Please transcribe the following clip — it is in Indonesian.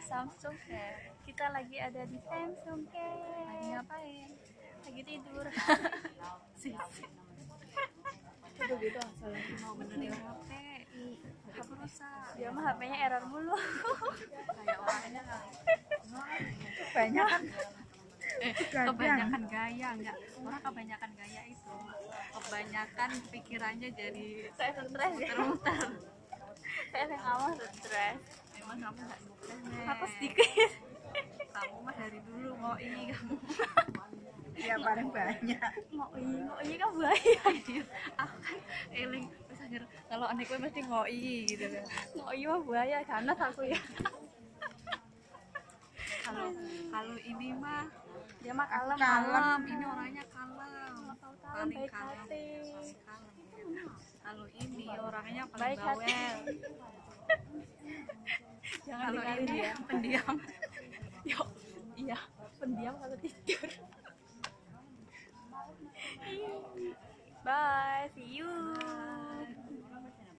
Samsung Care. Kita lagi ada di Samsung Care. Lagi ngapain? Lagi tidur. Itu gitu asal lagi mau benerin HP. HP rusak. Dia mah HP-nya error mulu. Kayak orangnya Kebanyakan. kebanyakan gaya, enggak. Orang kebanyakan gaya itu. Kebanyakan pikirannya jadi Saya stres ya. muter-muter. Saya yang awal stres. Emang kamu enggak stres, Nek? Aku sedikit. Kamu mah dari dulu ngoi kamu. Ya paling banyak. Ngoi kan bahaya. Aku kan eling wis akhir kalau anek gue mesti ngoi gitu kan. Ngoi mah bahaya ganas aku ya. Kalau ini mah Dia mah kalem. kalem, ini orangnya kalem. Paling Baik kalem. hati. Kalem. Kalau ini orangnya paling Baik hati. bawel. Jangan Kalau dengerin ini dia. pendiam. Yo, iya, pendiam kalau tidur. Bye, see you.